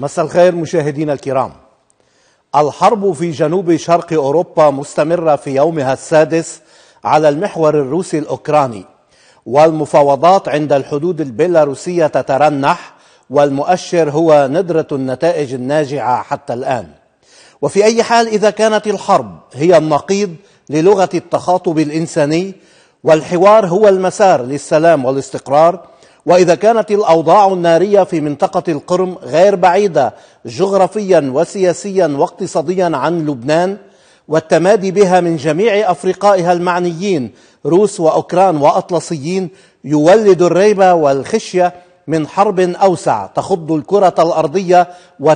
مساء الخير مشاهدينا الكرام. الحرب في جنوب شرق أوروبا مستمرة في يومها السادس على المحور الروسي الأوكراني، والمفاوضات عند الحدود البيلاروسية تترنح، والمؤشر هو ندرة النتائج الناجعة حتى الآن. وفي أي حال، إذا كانت الحرب هي النقيض للغة التخاطب الإنساني والحوار هو المسار للسلام والاستقرار، وإذا كانت الأوضاع النارية في منطقة القرم غير بعيدة جغرافيا وسياسيا واقتصاديا عن لبنان، والتمادي بها من جميع أفرقائها المعنيين روس وأوكران وأطلسيين يولد الريب والخشية من حرب أوسع تخض الكرة الأرضية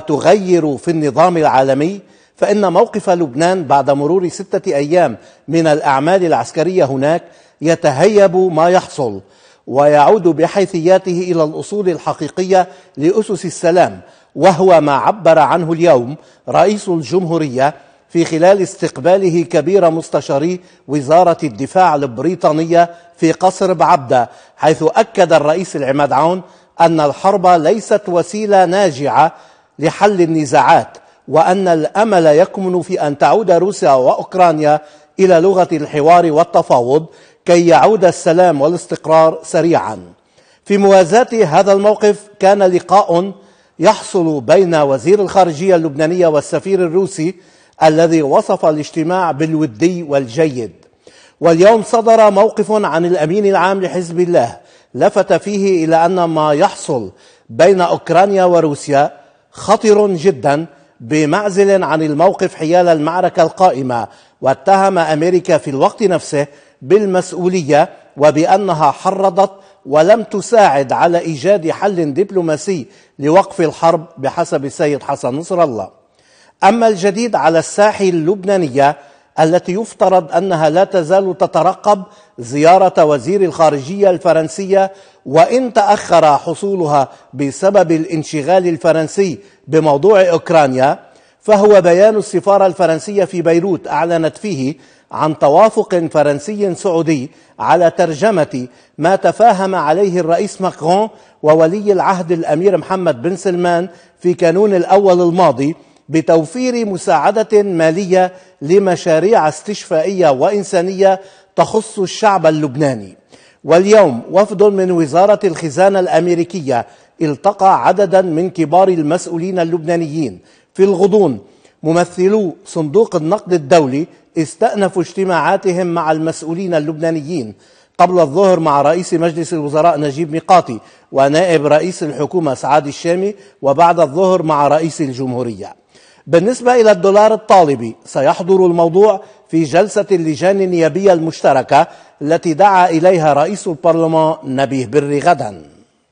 وتغير في النظام العالمي، فإن موقف لبنان بعد مرور 6 أيام من الأعمال العسكرية هناك يتهيب ما يحصل، ويعود بحيثياته إلى الأصول الحقيقية لأسس السلام، وهو ما عبر عنه اليوم رئيس الجمهورية في خلال استقباله كبير مستشاري وزارة الدفاع البريطانية في قصر بعبدة، حيث أكد الرئيس العماد عون أن الحرب ليست وسيلة ناجعة لحل النزاعات، وأن الأمل يكمن في أن تعود روسيا وأوكرانيا إلى لغة الحوار والتفاوض كي يعود السلام والاستقرار سريعا. في موازاة هذا الموقف، كان لقاء يحصل بين وزير الخارجية اللبنانية والسفير الروسي الذي وصف الاجتماع بالودي والجيد. واليوم صدر موقف عن الأمين العام لحزب الله لفت فيه إلى أن ما يحصل بين أوكرانيا وروسيا خطر جدا، بمعزل عن الموقف حيال المعركة القائمة، واتهم أمريكا في الوقت نفسه بالمسؤولية وبأنها حرضت ولم تساعد على إيجاد حل دبلوماسي لوقف الحرب بحسب السيد حسن نصر الله. أما الجديد على الساحة اللبنانية التي يفترض أنها لا تزال تترقب زيارة وزير الخارجية الفرنسية، وإن تأخر حصولها بسبب الانشغال الفرنسي بموضوع أوكرانيا، فهو بيان السفارة الفرنسية في بيروت أعلنت فيه عن توافق فرنسي سعودي على ترجمة ما تفاهم عليه الرئيس ماكرون وولي العهد الأمير محمد بن سلمان في كانون الأول الماضي بتوفير مساعدة مالية لمشاريع استشفائية وإنسانية تخص الشعب اللبناني. واليوم وفد من وزارة الخزانة الأمريكية التقى عددا من كبار المسؤولين اللبنانيين. في الغضون ممثلو صندوق النقد الدولي استأنفوا اجتماعاتهم مع المسؤولين اللبنانيين، قبل الظهر مع رئيس مجلس الوزراء نجيب ميقاتي ونائب رئيس الحكومة سعاد الشامي، وبعد الظهر مع رئيس الجمهورية. بالنسبة إلى الدولار الطالبي، سيحضر الموضوع في جلسة اللجان النيابية المشتركة التي دعا إليها رئيس البرلمان نبيه بري غدا.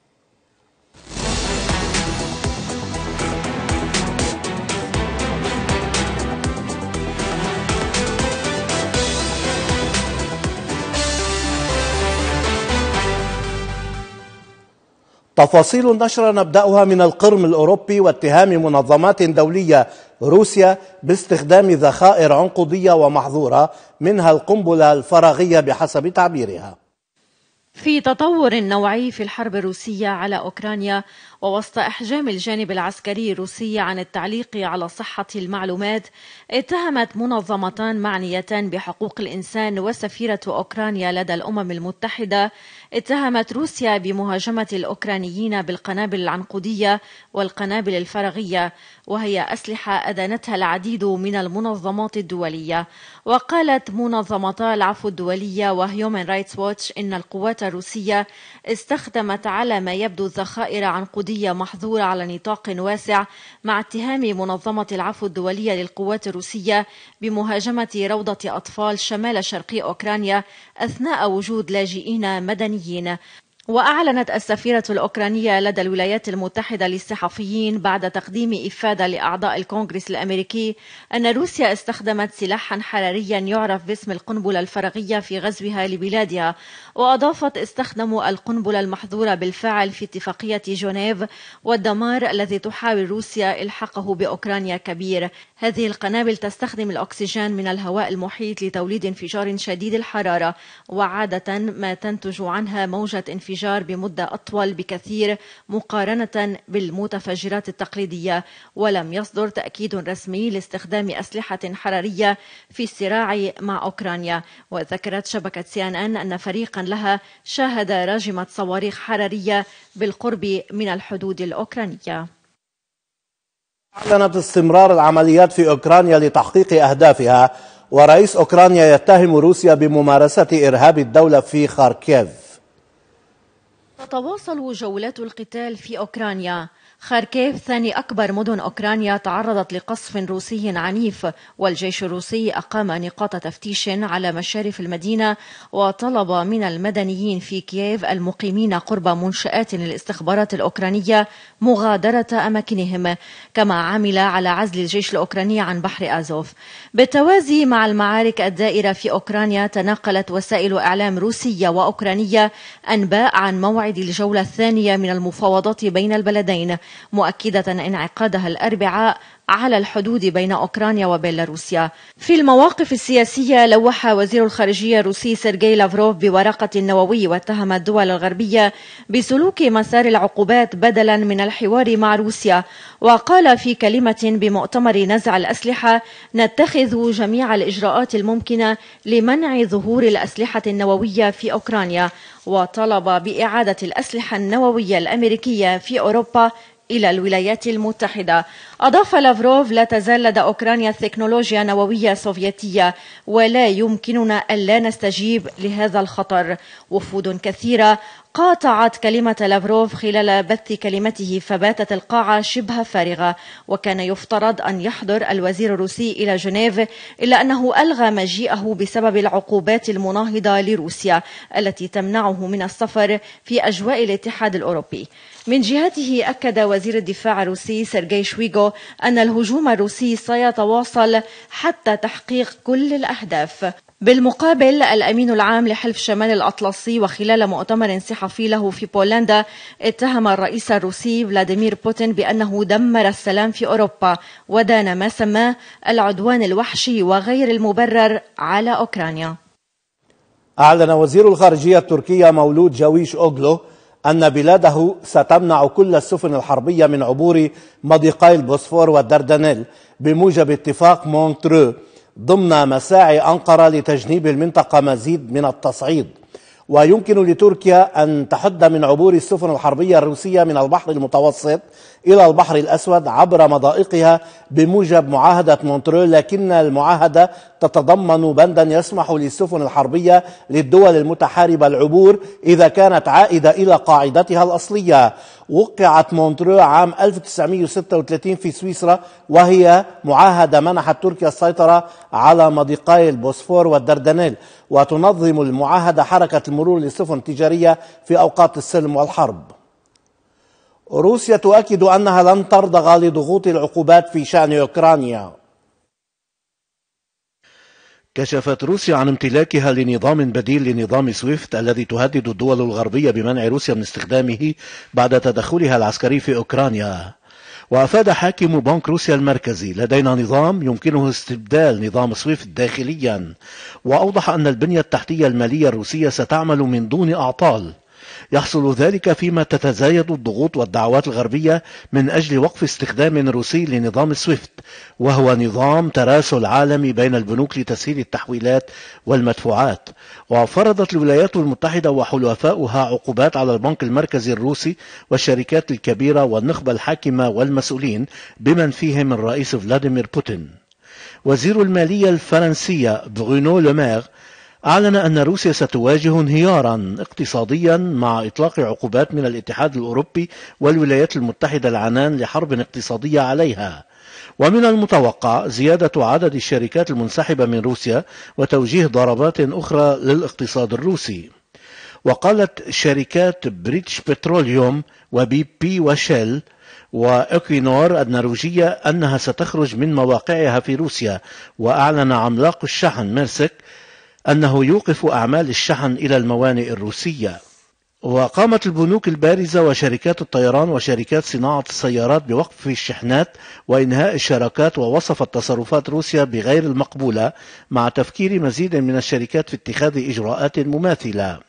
تفاصيل النشرة نبدأها من القرم الأوروبي واتهام منظمات دولية روسيا باستخدام ذخائر عنقودية ومحظورة، منها القنبلة الفراغية بحسب تعبيرها. في تطور نوعي في الحرب الروسية على أوكرانيا، ووسط إحجام الجانب العسكري الروسي عن التعليق على صحة المعلومات، اتهمت منظمتان معنيتان بحقوق الإنسان وسفيرة أوكرانيا لدى الأمم المتحدة اتهمت روسيا بمهاجمة الأوكرانيين بالقنابل العنقودية والقنابل الفراغية، وهي أسلحة أدانتها العديد من المنظمات الدولية. وقالت منظمتا العفو الدولية وهيومن رايتس ووتش إن القوات الروسية استخدمت على ما يبدو ذخائر عنقودية محظورة على نطاق واسع، مع اتهام منظمة العفو الدولية للقوات الروسية بمهاجمة روضة أطفال شمال شرقي أوكرانيا أثناء وجود لاجئين مدنيين. وأعلنت السفيرة الأوكرانية لدى الولايات المتحدة للصحفيين بعد تقديم إفادة لأعضاء الكونغرس الأمريكي أن روسيا استخدمت سلاحا حراريا يعرف باسم القنبلة الفراغية في غزوها لبلادها، وأضافت استخدموا القنبلة المحظورة بالفعل في اتفاقية جنيف، والدمار الذي تحاول روسيا إلحاقه بأوكرانيا كبير. هذه القنابل تستخدم الأكسجين من الهواء المحيط لتوليد انفجار شديد الحرارة، وعادة ما تنتج عنها موجة انفجار الانفجار بمدة أطول بكثير مقارنة بالمتفجرات التقليدية، ولم يصدر تأكيد رسمي لاستخدام أسلحة حرارية في الصراع مع أوكرانيا. وذكرت شبكة CNN أن فريقا لها شاهد راجمة صواريخ حرارية بالقرب من الحدود الأوكرانية. أعلنت استمرار العمليات في أوكرانيا لتحقيق أهدافها، ورئيس أوكرانيا يتهم روسيا بممارسة إرهاب الدولة في خاركيف. تتواصل جولات القتال في أوكرانيا. خاركيف ثاني أكبر مدن أوكرانيا تعرضت لقصف روسي عنيف، والجيش الروسي أقام نقاط تفتيش على مشارف المدينة، وطلب من المدنيين في كييف المقيمين قرب منشآت الاستخبارات الأوكرانية مغادرة أماكنهم، كما عمل على عزل الجيش الأوكراني عن بحر آزوف. بالتوازي مع المعارك الدائرة في أوكرانيا، تناقلت وسائل إعلام روسية وأوكرانية أنباء عن موعد الجولة الثانية من المفاوضات بين البلدين، مؤكدة انعقادها الأربعاء على الحدود بين أوكرانيا وبيلاروسيا. في المواقف السياسية، لوح وزير الخارجية الروسي سيرجي لافروف بورقة نووي، واتهم الدول الغربية بسلوك مسار العقوبات بدلا من الحوار مع روسيا. وقال في كلمة بمؤتمر نزع الأسلحة: نتخذ جميع الإجراءات الممكنة لمنع ظهور الأسلحة النووية في أوكرانيا، وطلب بإعادة الأسلحة النووية الأمريكية في أوروبا إلى الولايات المتحدة. أضاف لافروف: لا تزال لدى أوكرانيا تكنولوجيا نووية سوفيتية، ولا يمكننا ألا نستجيب لهذا الخطر. وفود كثيرة قاطعت كلمة لافروف خلال بث كلمته، فباتت القاعة شبه فارغة. وكان يفترض أن يحضر الوزير الروسي إلى جنيف، إلا أنه ألغى مجيئه بسبب العقوبات المناهضة لروسيا التي تمنعه من السفر في أجواء الاتحاد الأوروبي. من جهته، أكد وزير الدفاع الروسي سيرجي شويغو أن الهجوم الروسي سيتواصل حتى تحقيق كل الأهداف. بالمقابل، الأمين العام لحلف شمال الأطلسي وخلال مؤتمر صحفي له في بولندا اتهم الرئيس الروسي فلاديمير بوتين بأنه دمر السلام في أوروبا، ودان ما سماه العدوان الوحشي وغير المبرر على أوكرانيا. أعلن وزير الخارجية التركية مولود جاويش أوغلو أن بلاده ستمنع كل السفن الحربية من عبور مضيقي البوسفور والدردنيل بموجب اتفاق مونترو، ضمن مساعي أنقرة لتجنيب المنطقة مزيد من التصعيد. ويمكن لتركيا أن تحد من عبور السفن الحربية الروسية من البحر المتوسط إلى البحر الأسود عبر مضائقها بموجب معاهدة مونترو، لكن المعاهدة تتضمن بندا يسمح للسفن الحربية للدول المتحاربة العبور إذا كانت عائدة إلى قاعدتها الأصلية. وقعت مونترو عام 1936 في سويسرا، وهي معاهدة منحت تركيا السيطرة على مضيقي البوسفور والدردنيل، وتنظم المعاهدة حركة المرور للسفن التجارية في أوقات السلم والحرب. روسيا تؤكد أنها لن ترضى لضغوط العقوبات في شأن أوكرانيا. كشفت روسيا عن امتلاكها لنظام بديل لنظام سويفت الذي تهدد الدول الغربية بمنع روسيا من استخدامه بعد تدخلها العسكري في أوكرانيا. وأفاد حاكم بنك روسيا المركزي: لدينا نظام يمكنه استبدال نظام سويفت داخليا. وأوضح أن البنية التحتية المالية الروسية ستعمل من دون أعطال. يحصل ذلك فيما تتزايد الضغوط والدعوات الغربية من أجل وقف استخدام روسي لنظام سويفت، وهو نظام تراسل عالمي بين البنوك لتسهيل التحويلات والمدفوعات. وفرضت الولايات المتحدة وحلفاؤها عقوبات على البنك المركزي الروسي والشركات الكبيرة والنخبة الحاكمة والمسؤولين، بمن فيهم الرئيس فلاديمير بوتين. وزير المالية الفرنسية برونو لومير أعلن أن روسيا ستواجه انهيارا اقتصاديا مع إطلاق عقوبات من الاتحاد الأوروبي والولايات المتحدة العنان لحرب اقتصادية عليها. ومن المتوقع زيادة عدد الشركات المنسحبة من روسيا وتوجيه ضربات أخرى للاقتصاد الروسي. وقالت شركات بريتش بتروليوم وبي بي وشيل وأكينور النرويجية أنها ستخرج من مواقعها في روسيا. وأعلن عملاق الشحن ميرسك أنه يوقف أعمال الشحن إلى الموانئ الروسية. وقامت البنوك البارزة وشركات الطيران وشركات صناعة السيارات بوقف الشحنات وإنهاء الشراكات، ووصفت تصرفات روسيا بغير المقبولة، مع تفكير مزيد من الشركات في اتخاذ إجراءات مماثلة.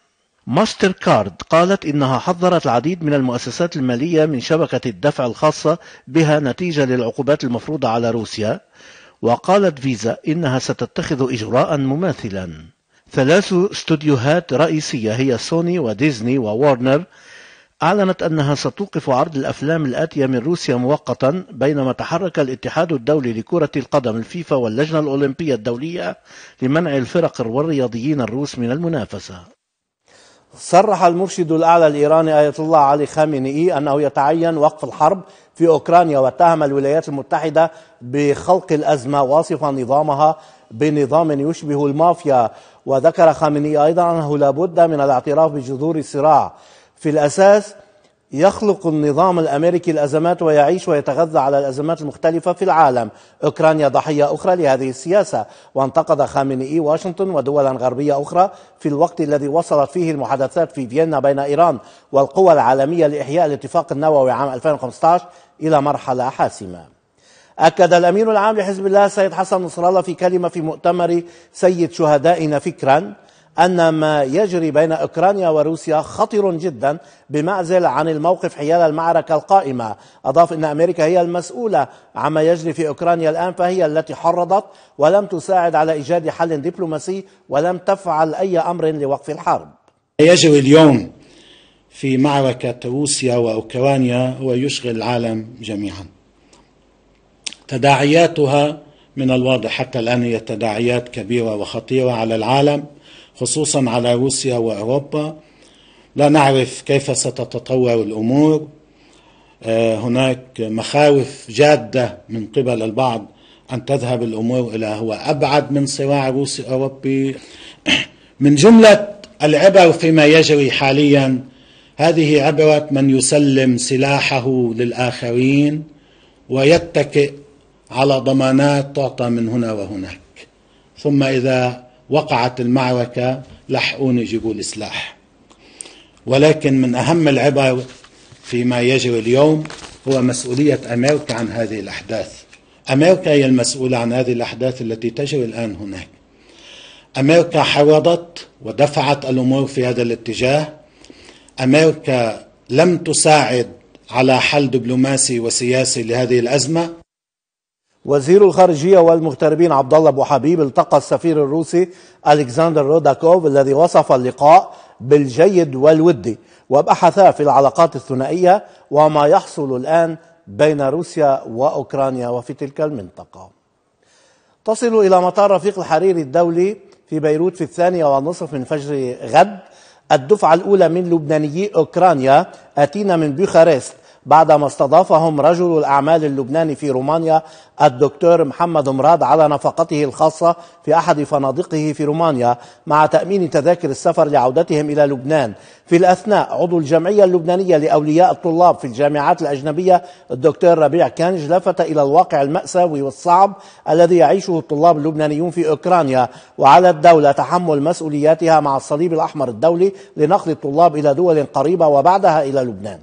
ماستر كارد قالت إنها حذرت العديد من المؤسسات المالية من شبكة الدفع الخاصة بها نتيجة للعقوبات المفروضة على روسيا، وقالت فيزا إنها ستتخذ إجراء مماثلا. 3 استوديوهات رئيسية هي سوني وديزني ووارنر أعلنت أنها ستوقف عرض الأفلام الآتية من روسيا مؤقتا، بينما تحرك الاتحاد الدولي لكرة القدم الفيفا واللجنة الأولمبية الدولية لمنع الفرق والرياضيين الروس من المنافسة. صرح المرشد الأعلى الإيراني آية الله علي خامنئي أنه يتعين وقف الحرب في أوكرانيا، واتهم الولايات المتحدة بخلق الأزمة واصفا نظامها بنظام يشبه المافيا. وذكر خامنئي أيضا أنه لا بد من الاعتراف بجذور الصراع. في الأساس يخلق النظام الأمريكي الأزمات ويعيش ويتغذى على الأزمات المختلفة في العالم. أوكرانيا ضحية أخرى لهذه السياسة. وانتقد خامنئي واشنطن ودولا غربية أخرى في الوقت الذي وصلت فيه المحادثات في فيينا بين إيران والقوى العالمية لإحياء الاتفاق النووي عام 2015 إلى مرحلة حاسمة. أكد الأمين العام لحزب الله السيد حسن نصر الله في كلمة في مؤتمر سيد شهدائنا فكرا أن ما يجري بين أوكرانيا وروسيا خطر جدا بمعزل عن الموقف حيال المعركة القائمة. أضاف أن أمريكا هي المسؤولة عما يجري في أوكرانيا الآن، فهي التي حرضت ولم تساعد على إيجاد حل دبلوماسي ولم تفعل أي أمر لوقف الحرب. يجري اليوم في معركة روسيا وأوكرانيا هو يشغل العالم جميعا. تداعياتها من الواضح حتى الآن هي تداعيات كبيرة وخطيرة على العالم، خصوصا على روسيا وأوروبا. لا نعرف كيف ستتطور الأمور. هناك مخاوف جادة من قبل البعض أن تذهب الأمور إلى هو أبعد من صراع روسي أوروبي. من جملة العبر فيما يجري حاليا هذه عبرة من يسلم سلاحه للآخرين ويتكئ على ضمانات تعطى من هنا وهناك، ثم إذا وقعت المعركة لحقون يجيبوا السلاح. ولكن من أهم العبر فيما يجري اليوم هو مسؤولية أمريكا عن هذه الأحداث. أمريكا هي المسؤولة عن هذه الأحداث التي تجري الآن هناك. أمريكا حرضت ودفعت الأمور في هذا الاتجاه. أمريكا لم تساعد على حل دبلوماسي وسياسي لهذه الأزمة. وزير الخارجية والمغتربين عبد الله أبو حبيب التقى السفير الروسي ألكسندر روداكوف الذي وصف اللقاء بالجيد والودي، وبحثا في العلاقات الثنائية وما يحصل الآن بين روسيا وأوكرانيا وفي تلك المنطقة. تصل إلى مطار رفيق الحريري الدولي في بيروت في 2:30 من فجر غد الدفعة الأولى من لبنانيي أوكرانيا آتين من بوخارست، بعدما استضافهم رجل الأعمال اللبناني في رومانيا الدكتور محمد مراد على نفقته الخاصة في أحد فنادقه في رومانيا، مع تأمين تذاكر السفر لعودتهم إلى لبنان. في الأثناء عضو الجمعية اللبنانية لأولياء الطلاب في الجامعات الأجنبية الدكتور ربيع كانج لفت إلى الواقع المأساوي والصعب الذي يعيشه الطلاب اللبنانيون في أوكرانيا، وعلى الدولة تحمل مسؤولياتها مع الصليب الأحمر الدولي لنقل الطلاب إلى دول قريبة وبعدها إلى لبنان.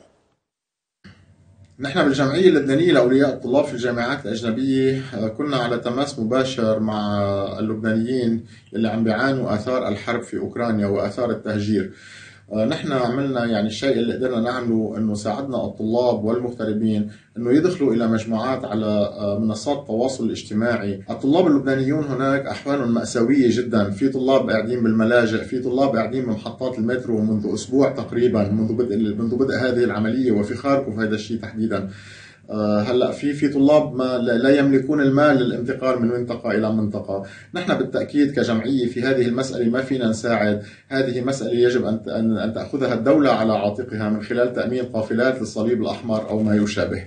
نحن بالجمعية اللبنانية لأولياء الطلاب في الجامعات الأجنبية كنا على تماس مباشر مع اللبنانيين اللي عم بيعانوا آثار الحرب في أوكرانيا وآثار التهجير. نحن عملنا يعني الشيء اللي قدرنا نعمله انه ساعدنا الطلاب والمغتربين انه يدخلوا الى مجموعات على منصات التواصل الاجتماعي. الطلاب اللبنانيون هناك احوالهم مأساوية جدا، في طلاب قاعدين بالملاجئ، في طلاب قاعدين بمحطات المترو منذ اسبوع تقريبا منذ بدء هذه العملية، وفي خاركوف هذا الشيء تحديدا. هلا في طلاب ما لا يملكون المال للانتقال من منطقة إلى منطقة. نحن بالتأكيد كجمعية في هذه المسألة ما فينا نساعد. هذه مسألة يجب أن تأخذها الدولة على عاتقها من خلال تأمين قافلات للصليب الأحمر أو ما يشابه.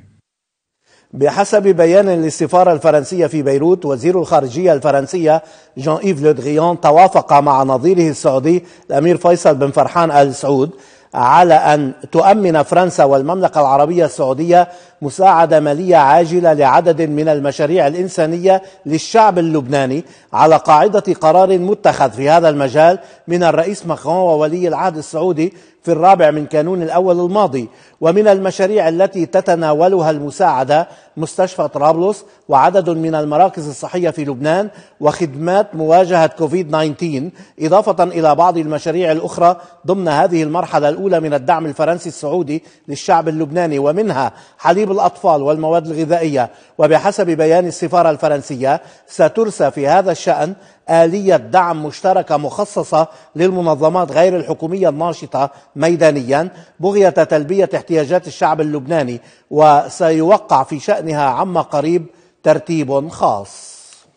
بحسب بيان للسفارة الفرنسية في بيروت، وزير الخارجية الفرنسية جان إيف لو دريان توافق مع نظيره السعودي الأمير فيصل بن فرحان آل سعود على أن تؤمن فرنسا والمملكة العربية السعودية مساعدة مالية عاجلة لعدد من المشاريع الإنسانية للشعب اللبناني على قاعدة قرار متخذ في هذا المجال من الرئيس ماكرون وولي العهد السعودي في 4 من كانون الأول الماضي. ومن المشاريع التي تتناولها المساعدة مستشفى طرابلس وعدد من المراكز الصحية في لبنان وخدمات مواجهة كوفيد-19، إضافة إلى بعض المشاريع الأخرى ضمن هذه المرحلة الأولى من الدعم الفرنسي السعودي للشعب اللبناني، ومنها حليب الأطفال والمواد الغذائية. وبحسب بيان السفارة الفرنسية سترسى في هذا الشأن آلية دعم مشتركة مخصصة للمنظمات غير الحكومية الناشطة ميدانيا بغية تلبية احتياجات الشعب اللبناني، وسيوقع في شأنها عما قريب ترتيب خاص.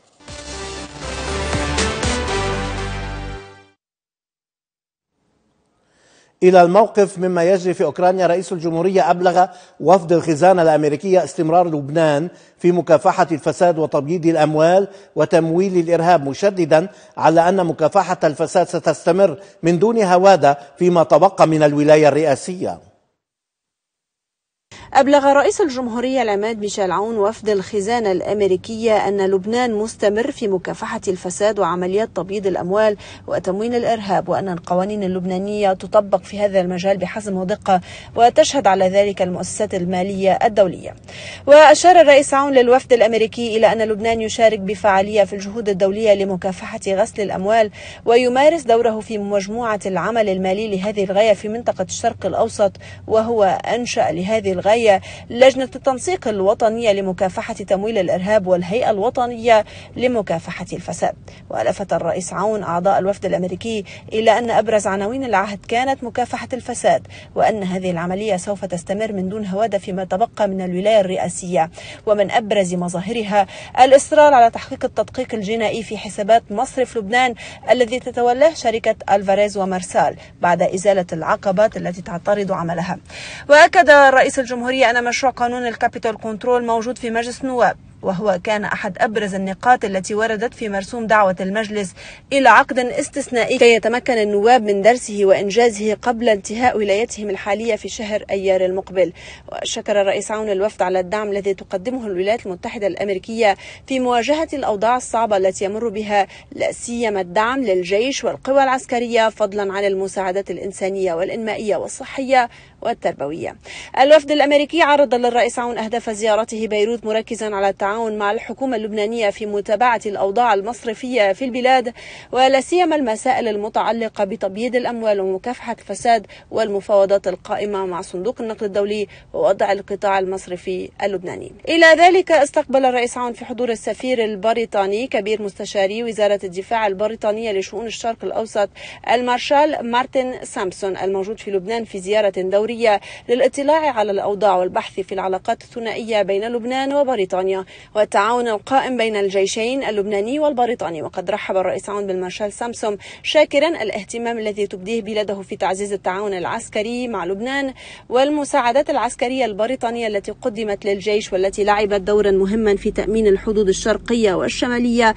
إلى الموقف مما يجري في أوكرانيا، رئيس الجمهورية أبلغ وفد الخزانة الأمريكية استمرار لبنان في مكافحة الفساد وتبييض الأموال وتمويل الإرهاب، مشددا على أن مكافحة الفساد ستستمر من دون هوادة فيما تبقى من الولاية الرئاسية. أبلغ رئيس الجمهورية العماد ميشيل عون وفد الخزانة الأمريكية أن لبنان مستمر في مكافحة الفساد وعمليات تبييض الأموال وتمويل الإرهاب، وأن القوانين اللبنانية تطبق في هذا المجال بحزم ودقة وتشهد على ذلك المؤسسات المالية الدولية. وأشار الرئيس عون للوفد الأمريكي إلى أن لبنان يشارك بفعالية في الجهود الدولية لمكافحة غسل الأموال ويمارس دوره في مجموعة العمل المالي لهذه الغاية في منطقة الشرق الأوسط، وهو أنشأ لهذه الغاية لجنة التنسيق الوطنية لمكافحة تمويل الإرهاب والهيئة الوطنية لمكافحة الفساد. ولفت الرئيس عون أعضاء الوفد الأمريكي إلى أن أبرز عناوين العهد كانت مكافحة الفساد، وأن هذه العملية سوف تستمر من دون هوادة فيما تبقى من الولاية الرئاسية، ومن أبرز مظاهرها الإصرار على تحقيق التدقيق الجنائي في حسابات مصرف لبنان الذي تتولاه شركة ألفاريز ومارسال بعد إزالة العقبات التي تعترض عملها. وأكد رئيس الجمهورية أن مشروع قانون الكابيتال كنترول موجود في مجلس النواب، وهو كان أحد أبرز النقاط التي وردت في مرسوم دعوة المجلس إلى عقد استثنائي كي يتمكن النواب من درسه وإنجازه قبل انتهاء ولايتهم الحالية في شهر أيار المقبل. وشكر الرئيس عون الوفد على الدعم الذي تقدمه الولايات المتحدة الأمريكية في مواجهة الأوضاع الصعبة التي يمر بها، لا سيما الدعم للجيش والقوى العسكرية، فضلا عن المساعدات الإنسانية والإنمائية والصحية والتربوية. الوفد الأمريكي عرض للرئيس عون أهداف زيارته بيروت، مركزا على التعاون مع الحكومة اللبنانية في متابعة الأوضاع المصرفية في البلاد، ولا سيما المسائل المتعلقة بتبييض الأموال ومكافحة الفساد والمفاوضات القائمة مع صندوق النقد الدولي ووضع القطاع المصرفي اللبناني. إلى ذلك استقبل الرئيس عون في حضور السفير البريطاني كبير مستشاري وزارة الدفاع البريطانية لشؤون الشرق الأوسط المارشال مارتن سامسون الموجود في لبنان في زيارة دورية للاطلاع على الأوضاع والبحث في العلاقات الثنائية بين لبنان وبريطانيا والتعاون القائم بين الجيشين اللبناني والبريطاني. وقد رحب الرئيس عون بالمارشال سامسون شاكرا الاهتمام الذي تبديه بلاده في تعزيز التعاون العسكري مع لبنان والمساعدات العسكرية البريطانية التي قدمت للجيش والتي لعبت دورا مهما في تأمين الحدود الشرقية والشمالية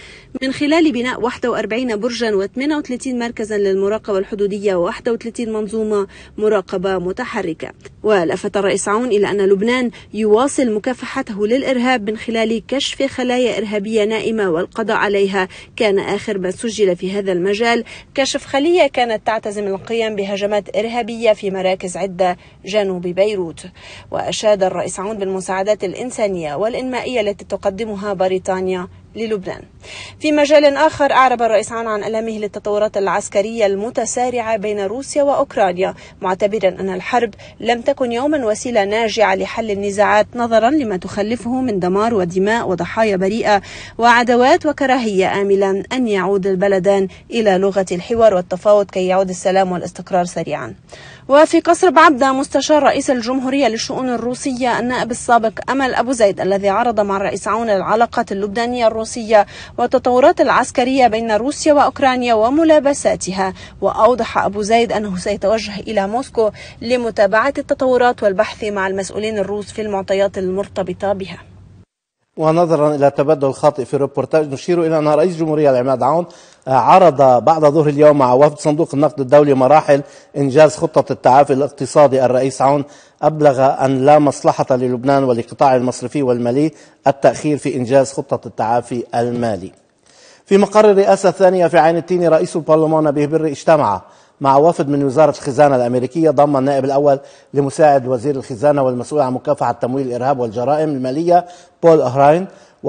من خلال بناء 41 برجا و38 مركزا للمراقبة الحدودية و31 منظومة مراقبة متحركة. ولفت الرئيس عون إلى أن لبنان يواصل مكافحته للإرهاب من خلال كشف خلايا إرهابية نائمة والقضاء عليها. كان آخر ما سجل في هذا المجال كشف خلية كانت تعتزم القيام بهجمات إرهابية في مراكز عدة جنوب بيروت. وأشاد الرئيس عون بالمساعدات الإنسانية والإنمائية التي تقدمها بريطانيا للبنان. في مجال آخر أعرب الرئيس عون عن ألمه للتطورات العسكرية المتسارعة بين روسيا وأوكرانيا، معتبرا أن الحرب لم تكن يوما وسيلة ناجعة لحل النزاعات نظرا لما تخلفه من دمار ودماء وضحايا بريئة وعداوات وكراهية، آملا أن يعود البلدان إلى لغة الحوار والتفاوض كي يعود السلام والاستقرار سريعا. وفي قصر بعبدة مستشار رئيس الجمهورية للشؤون الروسية النائب السابق أمل أبو زيد الذي عرض مع الرئيس عون العلاقات اللبنانية الروسية والتطورات العسكرية بين روسيا وأوكرانيا وملابساتها. وأوضح أبو زيد أنه سيتوجه إلى موسكو لمتابعة التطورات والبحث مع المسؤولين الروس في المعطيات المرتبطة بها. ونظرا إلى تبدل خاطئ في الريبورتاج، نشير إلى أن رئيس جمهورية العماد عون عرض بعد ظهر اليوم مع وفد صندوق النقد الدولي مراحل إنجاز خطة التعافي الاقتصادي. الرئيس عون أبلغ أن لا مصلحة للبنان ولقطاع المصرفي والمالي التأخير في إنجاز خطة التعافي المالي. في مقر الرئاسة الثانية في عين التين، رئيس البرلمان نبيه بري اجتمع مع وفد من وزارة الخزانة الأمريكية ضم النائب الأول لمساعد وزير الخزانة والمسؤول عن مكافحة تمويل الإرهاب والجرائم المالية بول أهراين،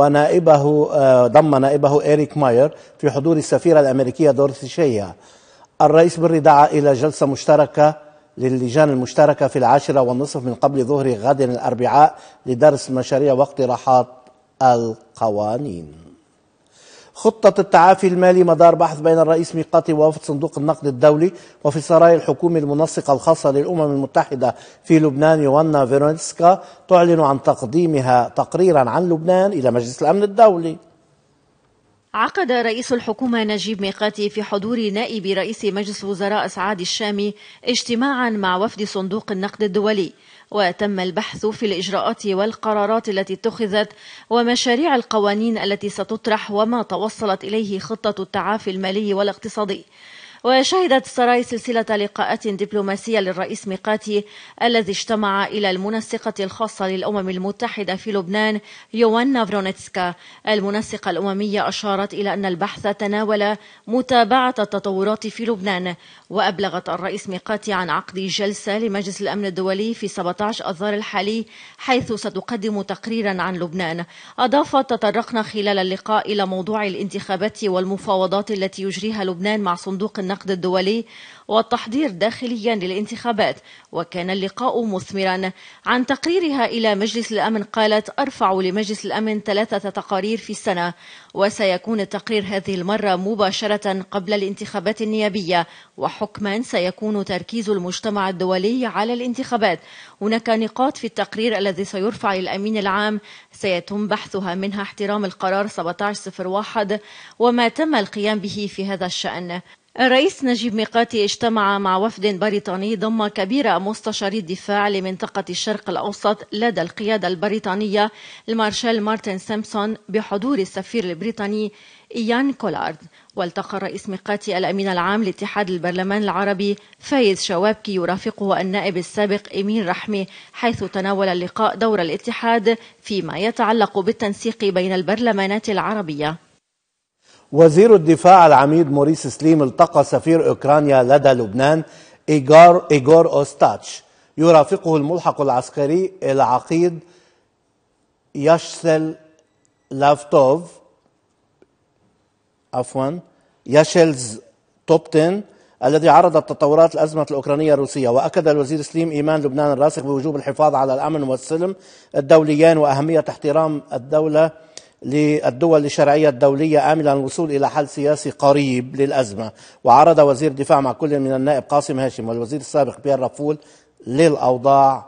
ضم نائبه إريك ماير في حضور السفيرة الأمريكية دورثي شيا. الرئيس بري دعا إلى جلسة مشتركة للجان المشتركة في 10:30 من قبل ظهر غد الأربعاء لدرس مشاريع واقتراحات القوانين. خطة التعافي المالي مدار بحث بين الرئيس ميقاتي ووفد صندوق النقد الدولي وفي سراي الحكومة المنسقة الخاصة للأمم المتحدة في لبنان يوانا فيرونسكا تعلن عن تقديمها تقريرا عن لبنان إلى مجلس الأمن الدولي. عقد رئيس الحكومة نجيب ميقاتي في حضور نائب رئيس مجلس وزراء سعاد الشامي اجتماعا مع وفد صندوق النقد الدولي، وتم البحث في الإجراءات والقرارات التي اتخذت ومشاريع القوانين التي ستطرح وما توصلت إليه خطة التعافي المالي والاقتصادي. وشهدت السراي سلسلة لقاءات دبلوماسية للرئيس ميقاتي الذي اجتمع إلى المنسقة الخاصة للأمم المتحدة في لبنان يوانا فرونيتسكا. المنسقة الأممية أشارت إلى أن البحث تناول متابعة التطورات في لبنان، وأبلغت الرئيس ميقاتي عن عقد جلسة لمجلس الأمن الدولي في 17 أذار الحالي حيث ستقدم تقريرا عن لبنان. أضافت: تطرقنا خلال اللقاء إلى موضوع الانتخابات والمفاوضات التي يجريها لبنان مع صندوق النقد الدولي والتحضير داخليا للانتخابات، وكان اللقاء مثمرا. عن تقريرها إلى مجلس الأمن قالت: أرفع لمجلس الأمن 3 تقارير في السنة، وسيكون التقرير هذه المرة مباشرة قبل الانتخابات النيابية، وحكما سيكون تركيز المجتمع الدولي على الانتخابات. هناك نقاط في التقرير الذي سيرفع للأمين العام سيتم بحثها، منها احترام القرار 1701 وما تم القيام به في هذا الشأن. الرئيس نجيب ميقاتي اجتمع مع وفد بريطاني ضم كبير مستشاري الدفاع لمنطقة الشرق الأوسط لدى القيادة البريطانية المارشال مارتن سيمبسون بحضور السفير البريطاني إيان كولارد. والتقى الرئيس ميقاتي الأمين العام لاتحاد البرلمان العربي فايز شوابكي يرافقه النائب السابق إمين رحمي، حيث تناول اللقاء دور الاتحاد فيما يتعلق بالتنسيق بين البرلمانات العربية. وزير الدفاع العميد موريس سليم التقى سفير أوكرانيا لدى لبنان إيغور أوستاتش، يرافقه الملحق العسكري العقيد ياشسل لافتوف ياشيلز توبتن الذي عرض التطورات الأزمة الأوكرانية الروسية. وأكد الوزير سليم إيمان لبنان الراسخ بوجوب الحفاظ على الأمن والسلم الدوليان وأهمية احترام الدول للشرعية الدولية آملا الوصول إلى حل سياسي قريب للأزمة. وعرض وزير الدفاع مع كل من النائب قاسم هاشم والوزير السابق بيير رافول للأوضاع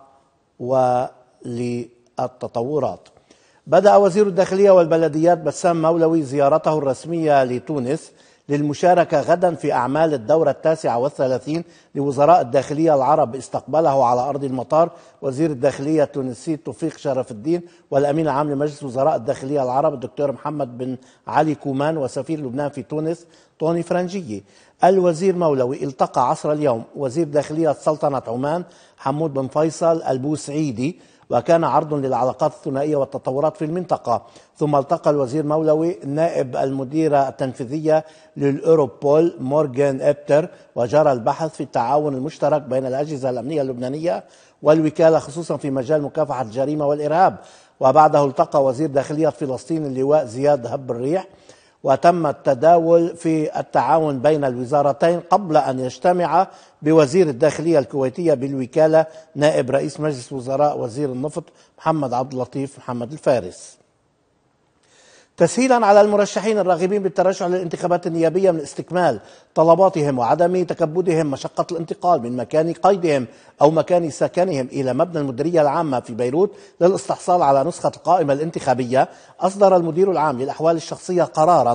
وللتطورات. بدأ وزير الداخلية والبلديات بسام مولوي زيارته الرسمية لتونس للمشاركة غدا في أعمال الدورة 39 لوزراء الداخلية العرب. استقبله على أرض المطار وزير الداخلية التونسي توفيق شرف الدين والأمين العام لمجلس وزراء الداخلية العرب الدكتور محمد بن علي كومان وسفير لبنان في تونس طوني فرنجية. الوزير مولوي التقى عصر اليوم وزير داخلية سلطنة عمان حمود بن فيصل البوسعيدي، وكان عرض للعلاقات الثنائية والتطورات في المنطقة. ثم التقى الوزير مولوي نائب المديرة التنفيذية للأوروبول مورغان إبتر، وجرى البحث في التعاون المشترك بين الأجهزة الأمنية اللبنانية والوكالة خصوصا في مجال مكافحة الجريمة والإرهاب. وبعده التقى وزير داخلية فلسطين اللواء زياد هب الريح، وتم التداول في التعاون بين الوزارتين قبل أن يجتمع بوزير الداخلية الكويتية بالوكالة نائب رئيس مجلس وزراء وزير النفط محمد عبد اللطيف محمد الفارس. تسهيلا على المرشحين الراغبين بالترشح للانتخابات النيابية من استكمال طلباتهم وعدم تكبدهم مشقة الانتقال من مكان قيدهم أو مكان سكنهم إلى مبنى المديرية العامة في بيروت للاستحصال على نسخة القائمة الانتخابية، أصدر المدير العام للأحوال الشخصية قرارا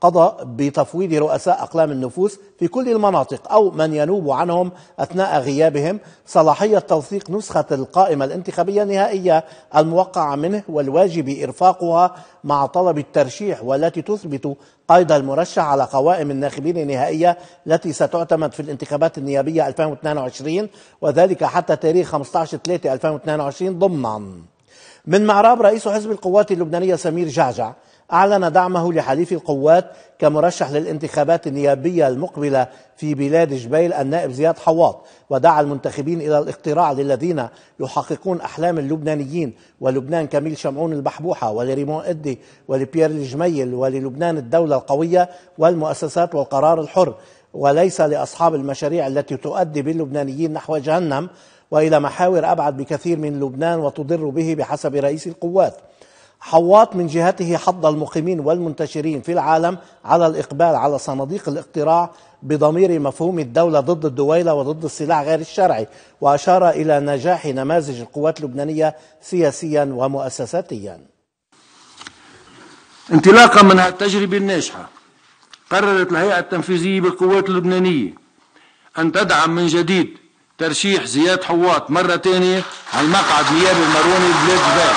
قضى بتفويض رؤساء أقلام النفوس في كل المناطق أو من ينوب عنهم أثناء غيابهم صلاحية توثيق نسخة القائمة الانتخابية النهائية الموقع منه والواجب إرفاقها مع طلب الترشيح، والتي تثبت قيد المرشح على قوائم الناخبين النهائية التي ستعتمد في الانتخابات النيابية 2022، وذلك حتى تاريخ 15/3/2022 ضمنا. من معراب رئيس حزب القوات اللبنانية سمير جعجع أعلن دعمه لحليف القوات كمرشح للانتخابات النيابية المقبلة في بلاد جبيل النائب زياد حواط، ودعا المنتخبين إلى الاقتراع للذين يحققون أحلام اللبنانيين ولبنان كميل شمعون البحبوحة ولريمون إدي ولبيير الجميل وللبنان الدولة القوية والمؤسسات والقرار الحر، وليس لأصحاب المشاريع التي تؤدي باللبنانيين نحو جهنم وإلى محاور أبعد بكثير من لبنان وتضر به بحسب رئيس القوات. حواط من جهته حض المقيمين والمنتشرين في العالم على الإقبال على صناديق الاقتراع بضمير مفهوم الدولة ضد الدويلة وضد السلاح غير الشرعي، وأشار إلى نجاح نماذج القوات اللبنانية سياسيا ومؤسساتيا. انطلاقا من التجربة الناجحة قررت الهيئة التنفيذية بالقوات اللبنانية أن تدعم من جديد ترشيح زياد حواط مرة ثانية على المقعد نيابي المروني ببلاد جبال.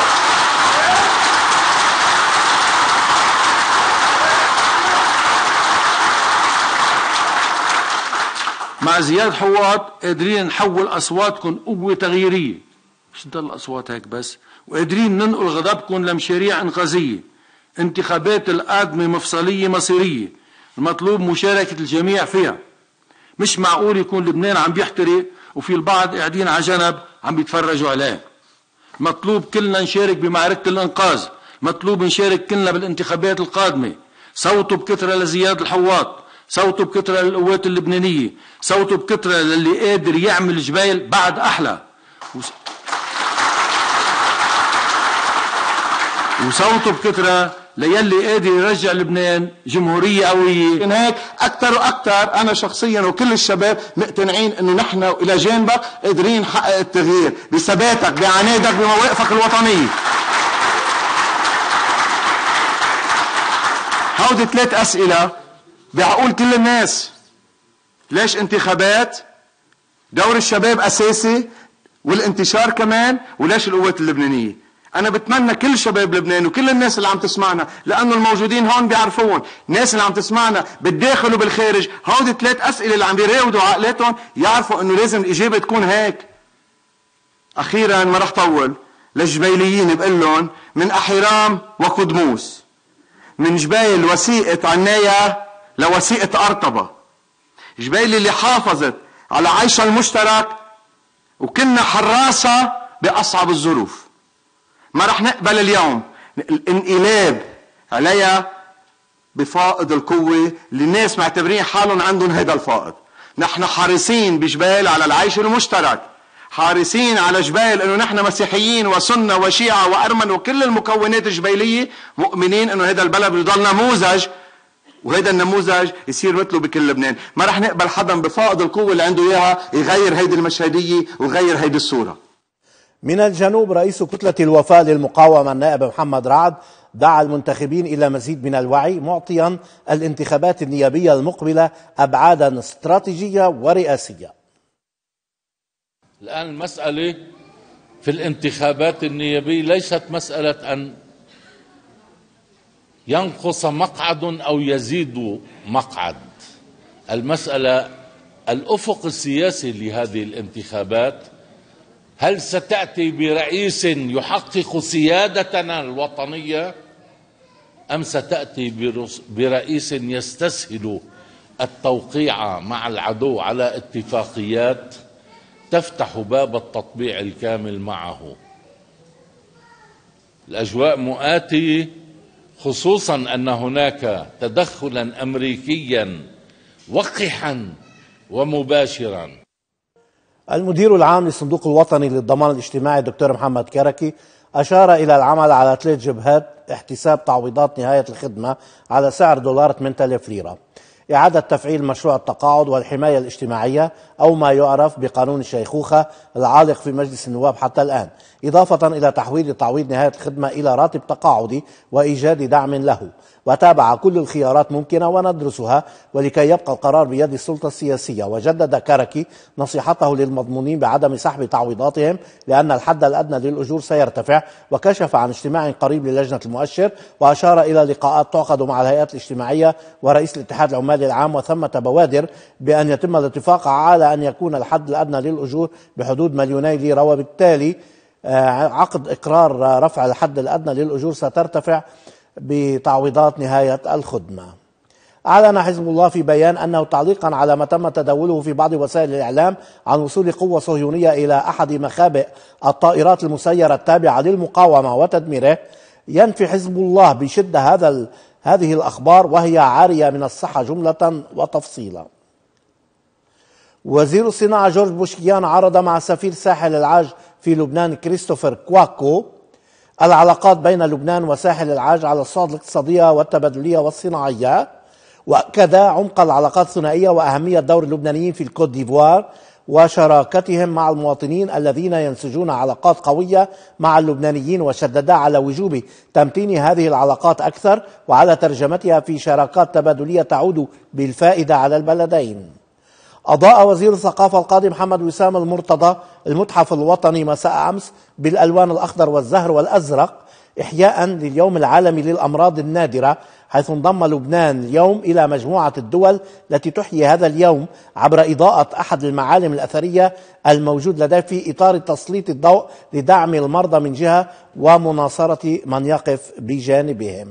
مع زياد حواط قادرين نحول أصواتكم قوة تغييرية، مش تضل الأصوات هيك بس، وقادرين ننقل غضبكم لمشاريع إنقاذية. انتخابات القادمة مفصلية مصيرية، المطلوب مشاركة الجميع فيها. مش معقول يكون لبنان عم بيحترق وفي البعض قاعدين على جنب عم بيتفرجوا عليه. مطلوب كلنا نشارك بمعركة الإنقاذ، مطلوب نشارك كلنا بالانتخابات القادمة. صوتوا بكثرة لزياد الحواط، صوتوا بكثرة للقوات اللبنانية، صوتوا بكثرة للي قادر يعمل جبيل بعد أحلى، وصوتوا بكثرة ليلي قادر يرجع لبنان جمهورية قوية. من هيك أكثر وأكثر أنا شخصيا وكل الشباب مقتنعين إنه نحن إلى جانبك قادرين نحقق التغيير بثباتك بعنادك بمواقفك الوطنية. هودي 3 أسئلة بعقول كل الناس. ليش انتخابات؟ دور الشباب أساسي والانتشار كمان، وليش القوات اللبنانية؟ أنا بتمنى كل شباب لبنان وكل الناس اللي عم تسمعنا، لأنه الموجودين هون بيعرفون، الناس اللي عم تسمعنا بالداخل وبالخارج، هودي 3 أسئلة اللي عم بيراودوا عقلاتهم يعرفوا إنه لازم الإجابة تكون هيك. أخيرا ما رح طول، للجبيليين بقول لهم من أحرام وقدموس، من جبيل وثيقة عناية لوثيقة أرطبة، جبيل اللي حافظت على عيشها المشترك وكنا حراسة بأصعب الظروف. ما رح نقبل اليوم الانقلاب عليها بفائض القوة اللي الناس معتبرين حالهم عندهم هيدا الفائض. نحن حريصين بجبال على العيش المشترك، حارسين على جبال انه نحن مسيحيين وسنة وشيعة وارمن وكل المكونات الجبيلية مؤمنين انه هذا البلد بيضل نموذج، وهذا النموذج يصير مثله بكل لبنان. ما رح نقبل حدا بفائض القوة اللي عنده اياها يغير هيدي المشهدية ويغير هيدي الصورة. من الجنوب رئيس كتلة الوفاء للمقاومة النائب محمد رعد دعا المنتخبين إلى مزيد من الوعي، معطيا الانتخابات النيابية المقبلة أبعادا استراتيجية ورئاسية. الآن المسألة في الانتخابات النيابية ليست مسألة أن ينقص مقعد أو يزيد مقعد. المسألة الأفق السياسي لهذه الانتخابات، هل ستأتي برئيس يحقق سيادتنا الوطنية أم ستأتي برئيس يستسهل التوقيع مع العدو على اتفاقيات تفتح باب التطبيع الكامل معه؟ الأجواء مؤاتية، خصوصا أن هناك تدخلا أمريكيا وقحا ومباشرا. المدير العام للصندوق الوطني للضمان الاجتماعي الدكتور محمد كركي أشار إلى العمل على 3 جبهات احتساب تعويضات نهاية الخدمة على سعر $8,000 ليرة. إعادة تفعيل مشروع التقاعد والحماية الاجتماعية أو ما يعرف بقانون الشيخوخة العالق في مجلس النواب حتى الآن، إضافة إلى تحويل تعويض نهاية الخدمة إلى راتب تقاعدي وإيجاد دعم له. وتابع كل الخيارات ممكنة وندرسها ولكي يبقى القرار بيد السلطة السياسية. وجدد كركي نصيحته للمضمونين بعدم سحب تعويضاتهم لأن الحد الأدنى للأجور سيرتفع، وكشف عن اجتماع قريب للجنة المؤشر وأشار إلى لقاءات تعقد مع الهيئات الاجتماعية ورئيس الاتحاد العمالي العام، وثمة بوادر بأن يتم الاتفاق على أن يكون الحد الأدنى للأجور بحدود 2,000,000 ليرة، وبالتالي عقد إقرار رفع الحد الأدنى للأجور سترتفع بتعويضات نهاية الخدمة. أعلن حزب الله في بيان أنه تعليقا على ما تم تداوله في بعض وسائل الإعلام عن وصول قوة صهيونية إلى أحد مخابئ الطائرات المسيرة التابعة للمقاومة وتدميره، ينفي حزب الله بشدة هذه الأخبار وهي عارية من الصحة جملة وتفصيلا. وزير الصناعة جورج بوشكيان عرض مع سفير ساحل العاج في لبنان كريستوفر كواكو العلاقات بين لبنان وساحل العاج على الصعد الاقتصادية والتبادلية والصناعية، وأكد عمق العلاقات الثنائية وأهمية دور اللبنانيين في الكوت ديفوار وشراكتهم مع المواطنين الذين ينسجون علاقات قوية مع اللبنانيين، وشدد على وجوب تمتين هذه العلاقات أكثر وعلى ترجمتها في شراكات تبادلية تعود بالفائدة على البلدين. أضاء وزير الثقافة القاضي محمد وسام المرتضى المتحف الوطني مساء أمس بالألوان الأخضر والزهر والأزرق إحياء لليوم العالمي للأمراض النادرة، حيث انضم لبنان اليوم إلى مجموعة الدول التي تحيي هذا اليوم عبر إضاءة أحد المعالم الأثرية الموجود لديه في إطار تسليط الضوء لدعم المرضى من جهة ومناصرة من يقف بجانبهم.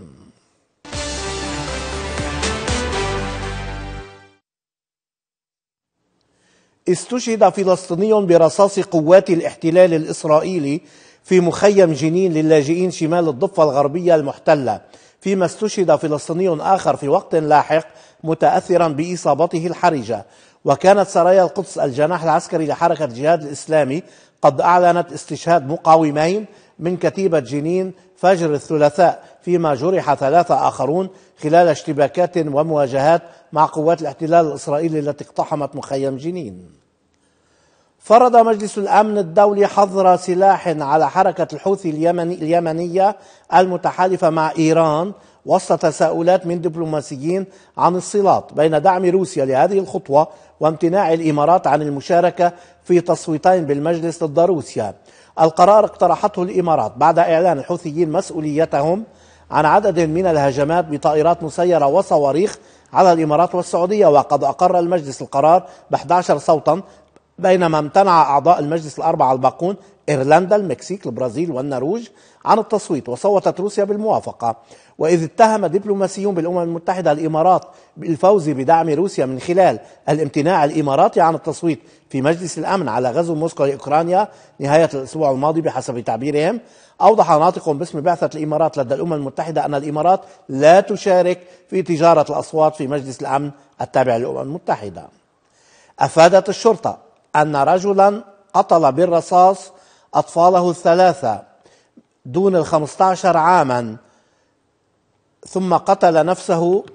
استشهد فلسطيني برصاص قوات الاحتلال الإسرائيلي في مخيم جنين للاجئين شمال الضفة الغربية المحتلة، فيما استشهد فلسطيني آخر في وقت لاحق متأثرا بإصابته الحرجة. وكانت سرايا القدس الجناح العسكري لحركة الجهاد الإسلامي قد أعلنت استشهاد مقاومين من كتيبة جنين فجر الثلاثاء، فيما جرح 3 آخرون خلال اشتباكات ومواجهات مع قوات الاحتلال الإسرائيلي التي اقتحمت مخيم جنين. فرض مجلس الأمن الدولي حظر سلاح على حركة الحوثي اليمنية المتحالفة مع إيران وسط تساؤلات من دبلوماسيين عن الصلات بين دعم روسيا لهذه الخطوة وامتناع الإمارات عن المشاركة في تصويتين بالمجلس ضد روسيا. القرار اقترحته الإمارات بعد إعلان الحوثيين مسؤوليتهم عن عدد من الهجمات بطائرات مسيرة وصواريخ على الإمارات والسعودية، وقد أقر المجلس القرار ب11 صوتا، بينما امتنع أعضاء المجلس ال4 الباقون إيرلندا، المكسيك، البرازيل والنرويج عن التصويت، وصوتت روسيا بالموافقة. وإذ اتهم دبلوماسيون بالأمم المتحدة الإمارات بالفوز بدعم روسيا من خلال الامتناع الإماراتي عن التصويت في مجلس الأمن على غزو موسكو لأوكرانيا نهاية الأسبوع الماضي بحسب تعبيرهم، أوضح ناطق باسم بعثة الإمارات لدى الأمم المتحدة أن الإمارات لا تشارك في تجارة الأصوات في مجلس الأمن التابع للأمم المتحدة. أفادت الشرطة أن رجلا قتل بالرصاص أطفاله ال3 دون ال15 عاما ثم قتل نفسه،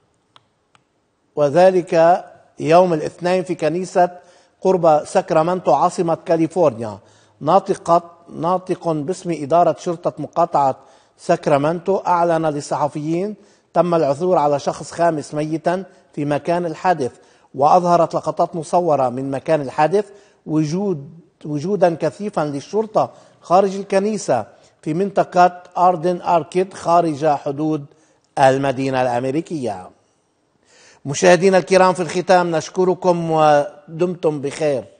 وذلك يوم الاثنين في كنيسة قرب ساكرامنتو عاصمة كاليفورنيا. ناطق باسم إدارة شرطة مقاطعة ساكرامنتو أعلن للصحفيين تم العثور على شخص خامس ميتا في مكان الحادث، وأظهرت لقطات مصورة من مكان الحادث وجودا كثيفا للشرطة خارج الكنيسة في منطقة أردن أركيد خارج حدود المدينة الأمريكية. مشاهدينا الكرام، في الختام نشكركم ودمتم بخير.